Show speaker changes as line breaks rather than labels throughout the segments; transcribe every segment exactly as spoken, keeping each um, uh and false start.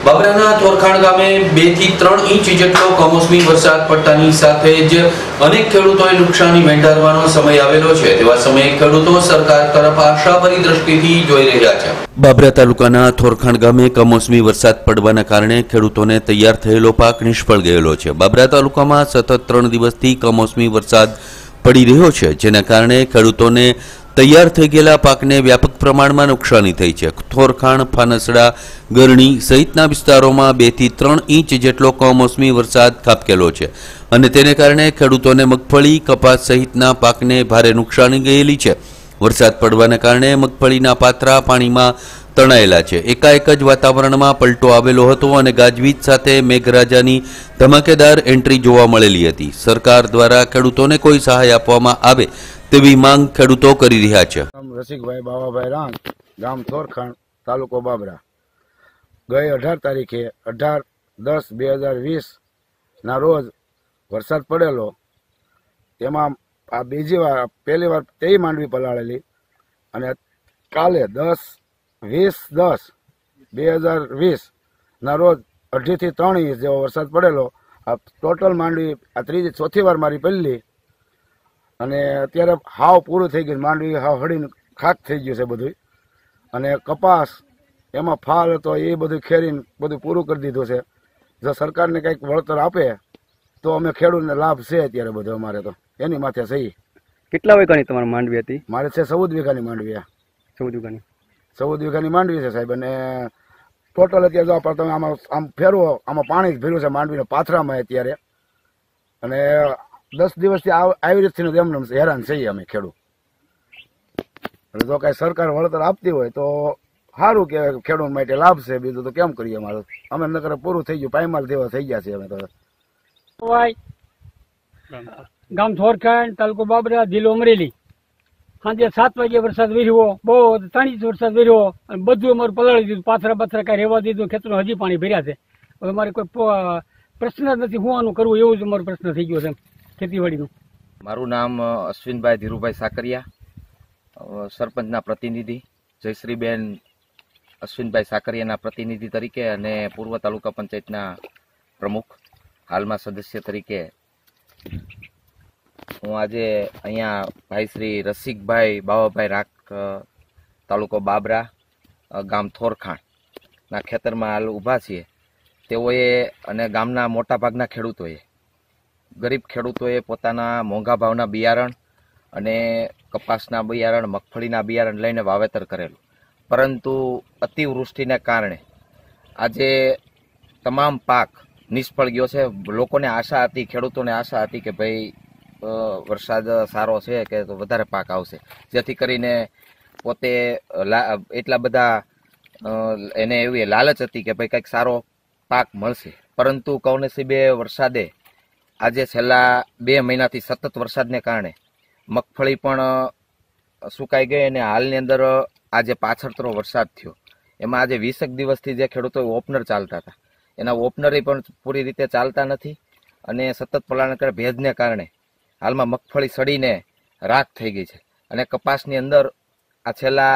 બાબરાના થોરખાણ ગામે બે થી ત્રણ ઇંચ જેટલો કમોસમી વરસાદ પડતાની સાથે જ અનેક ખેડૂતોએ નુકસાની વેઠવાનો સમય આવેલો છે। તેવા સમયે ખેડૂતો સરકાર તરફ આશાભરી દ્રષ્ટિથી જોઈ રહ્યા છે। બાબરા તાલુકાના થોરખાણ ગામે કમોસમી વરસાદ પડવાના કારણે ખેડૂતોને તૈયાર થયેલો પાક નિષ્ફળ ગયેલો છે। બાબરા તાલુકામાં સતત ત્રણ દિવસથી કમોસમી વરસાદ પડી રહ્યો છે, જેના કારણે ખેડૂતોને તૈયાર થઈ ગયેલા પાકને વ્યાપક પ્રમાણમાં નુકસાની થઈ છે। થોરખાણ, ફાનસડા, ગરણી સહિતના વિસ્તારોમાં બે થી ત્રણ ઇંચ જેટલો કમોસમી વરસાદ ખાબકેલો છે અને તેને કારણે ખેડૂતોને મગફળી, કપાસ સહિતના પાકને ભારે નુકસાની ગયેલી છે। વરસાદ પડવાના કારણે મગફળીના પાથરા પાણીમાં તણાયેલા છે। એકાએક જ વાતાવરણમાં પલટો આવેલો હતો અને ગાજવીજ સાથે મેઘરાજાની ધમાકેદાર એન્ટ્રી જોવા મળેલી હતી। સરકાર દ્વારા ખેડૂતોને કોઈ સહાય આપવામાં આવે તેવી માંગ ખેડૂતો કરી રહ્યા છે।
રસિકભાઈ બાવાભાઈ રાણ, ગામ થોરખાણ, તાલુકો બાબરા। ગઈ અઢાર તારીખે અઢાર દસ બે હજાર વીસ ના રોજ વરસાદ પડેલો। તેમાં આ બીજી વાર પહેલી વાર તેઈ માંડવી પલાળેલી અને કાલે દસ વીસ દસ બે હજાર વીસ ના રોજ અઢીથી ત્રણ ઇંચ જેવો વરસાદ પડેલો। આ ટોટલ માંડવી આ ત્રીજી ચોથી વાર મારી પહેલી અને અત્યારે હાવ પૂરું થઈ ગયું, માંડવી હાવ હળીને ખાક થઈ ગયું છે બધું। અને કપાસ એમાં ફાલ હતો એ બધું ખેરીને બધું પૂરું કરી દીધું છે। જો સરકારને કંઈક વળતર આપે તો અમે ખેડૂતને લાભ છે અત્યારે બધો અમારે તો એની માથે સહી।
કેટલા વીઘાની તમારી માંડવી હતી?
મારે છે ચૌદ વીઘાની માંડવી।
ચૌદ વીઘાની
ચૌદ વીઘાની માંડવી છે સાહેબ। અને ટોટલ અત્યારે જો તમે આમાં આમ ફેરવો, આમાં પાણી જ ભર્યું છે માંડવીના પાથરામાં અત્યારે। અને દસ દિવસથી આવી રીતથી એમને હેરાન છીએ અમે ખેડૂત। એટલે જો કઈ સરકાર વળતર આપતી હોય તો સારું કે ખેડૂત માટે લાભ છે, બીજું તો કેમ કરીએ અમારું? અમે નકર પૂરું થઈ ગયું, પાયમાલ દેવા થઈ ગયા છે અમે તો।
ગામ થોરખાણ, તાલુકો બાબરા, જિલ્લો અમરેલી। સાંજે સાત વાગે વરસાદ વેર્યો, બહુ ત્રણ ઇંચ વરસાદ વેર્યો અને બધું અમારું પલાળી દીધું, પાથરા પાથરા કઈ રહેવા દીધું, ખેતરો હજી પાણી ભર્યા છે। હવે અમારે કોઈ પ્રશ્ન જ નથી હું આનું કરવું, એવું જ અમારો પ્રશ્ન થઈ ગયો છે ખેતીવાડીનું।
મારું નામ અશ્વિનભાઈ ધીરુભાઈ સાકરિયા, સરપંચના પ્રતિનિધિ, જયશ્રીબેન અશ્વિનભાઈ સાકરિયાના પ્રતિનિધિ તરીકે અને પૂર્વ તાલુકા પંચાયતના પ્રમુખ, હાલમાં સદસ્ય તરીકે હું આજે અહીંયા ભાઈ શ્રી રસિકભાઈ બાવાભાઈ રાખ, તાલુકો બાબરા, ગામ થોરખાણના ખેતરમાં હાલ ઊભા છીએ। તેઓએ અને ગામના મોટા ભાગના ખેડૂતોએ, ગરીબ ખેડૂતોએ પોતાના મોંઘા ભાવના બિયારણ અને કપાસના બિયારણ, મગફળીના બિયારણ લઈને વાવેતર કરેલું, પરંતુ અતિવૃષ્ટિને કારણે આજે તમામ પાક નિષ્ફળ ગયો છે। લોકોને આશા હતી, ખેડૂતોને આશા હતી કે ભાઈ વરસાદ સારો છે કે તો વધારે પાક આવશે, જેથી કરીને પોતે એટલા બધા એને એવી લાલચ હતી કે ભાઈ કંઈક સારો પાક મળશે, પરંતુ કમનસીબે વરસાદે આજે છેલ્લા બે મહિનાથી સતત વરસાદને કારણે મગફળી પણ સુકાઈ ગઈ અને હાલની અંદર આજે પાછળતરો વરસાદ થયો। એમાં આજે વીસેક દિવસથી જે ખેડૂતો ઓપનર ચાલતા હતા એના ઓપનરે પણ પૂરી રીતે ચાલતા નથી અને સતત પલાળના કારણે ભેજને કારણે હાલમાં મગફળી સડીને રાખ થઈ ગઈ છે। અને કપાસની અંદર આ છેલ્લા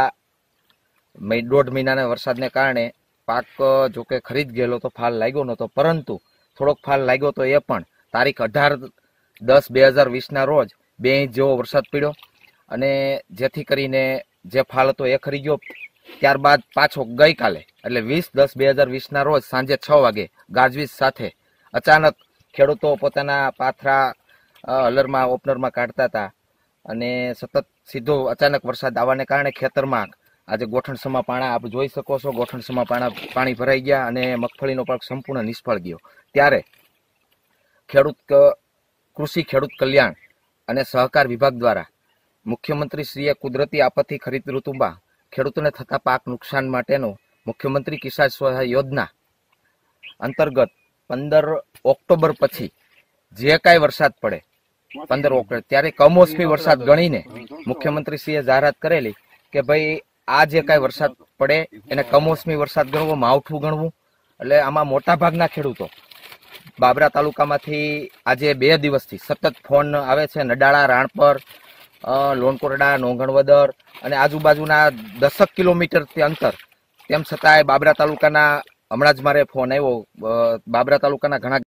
દોઢ મહિનાના વરસાદને કારણે પાક જોકે ખરીદ ગયેલો તો ફાલ લાગ્યો નહોતો, પરંતુ થોડોક ફાલ લાગ્યો તો એ પણ તારીખ અઢાર દસ બે હજાર વીસના રોજ બે ઇંચ જેવો વરસાદ પડ્યો અને જેથી કરીને જે ફાલ હતો એ ખરી ગયો। ત્યારબાદ પાછો ગઈકાલે એટલે વીસ દસ બે હજાર વીસના રોજ સાંજે છ વાગે ગાજવીજ સાથે અચાનક ખેડૂતો પોતાના પાથરા હલરમાં ઓપનરમાં કાઢતા હતા અને સતત સીધો અચાનક વરસાદ આવવાને કારણે ખેતરમાં આજે ગોઠણસમાં પાણા આપ જોઈ શકો છો, ગોઠણસમાં પાણા પાણી ભરાઈ ગયા અને મગફળીનો પાક સંપૂર્ણ નિષ્ફળ ગયો। ત્યારે ખેડૂત કૃષિ ખેડૂત કલ્યાણ અને સહકાર વિભાગ દ્વારા મુખ્યમંત્રી શ્રીએ કુદરતી આપત્તિ ખરીદ ઋતુમાં ખેડૂતોને થતા પાક નુકસાન માટેનું મુખ્યમંત્રી કિસાન સહાય યોજના અંતર્ગત પંદર ઓક્ટોબર પછી જે કાંઈ વરસાદ પડે પંદર ઓક્ટોબર ત્યારે કમોસમી વરસાદ ગણીને મુખ્યમંત્રીશ્રીએ જાહેરાત કરેલી કે ભાઈ આ જે કાંઈ વરસાદ પડે એને કમોસમી વરસાદ ગણવો, માવઠું ગણવું। એટલે આમાં મોટા ભાગના ખેડૂતો બાબરા તાલુકામાંથી આજે બે દિવસથી સતત ફોન આવે છે, નડાળા, રાણપર, લોનકોરડા, નોંગણવદર અને આજુબાજુના દસક કિલોમીટરથી અંતર, તેમ છતાંય બાબરા તાલુકાના હમણાં જ મારે ફોન આવ્યો અ, બાબરા તાલુકાના ઘણા